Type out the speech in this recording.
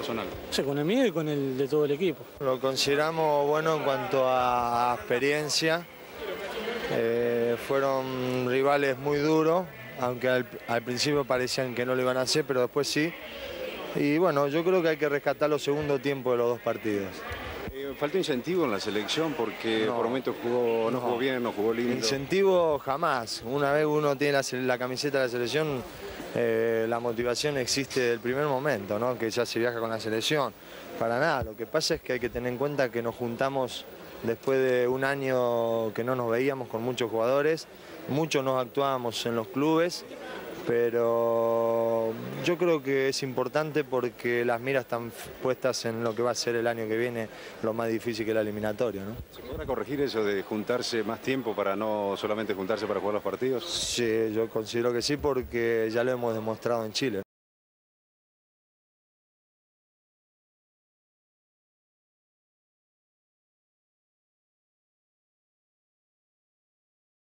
personal? Sí, con el mío y con el de todo el equipo. Lo consideramos bueno en cuanto a experiencia. Fueron rivales muy duros, aunque al principio parecían que no lo iban a hacer, pero después sí. Y bueno, yo creo que hay que rescatar los segundos tiempos de los dos partidos. ¿Faltó incentivo en la selección porque por momentos no jugó bien, no jugó lindo? Incentivo jamás. Una vez uno tiene la camiseta de la selección, la motivación existe desde el primer momento, ¿no? Que ya se viaja con la selección. Para nada, lo que pasa es que hay que tener en cuenta que nos juntamos después de un año que no nos veíamos con muchos jugadores, muchos nos actuábamos en los clubes, pero yo creo que es importante porque las miras están puestas en lo que va a ser el año que viene, lo más difícil que es la eliminatoria, ¿no? ¿Se podrá corregir eso de juntarse más tiempo para no solamente juntarse para jugar los partidos? Sí, yo considero que sí porque ya lo hemos demostrado en Chile, ¿no?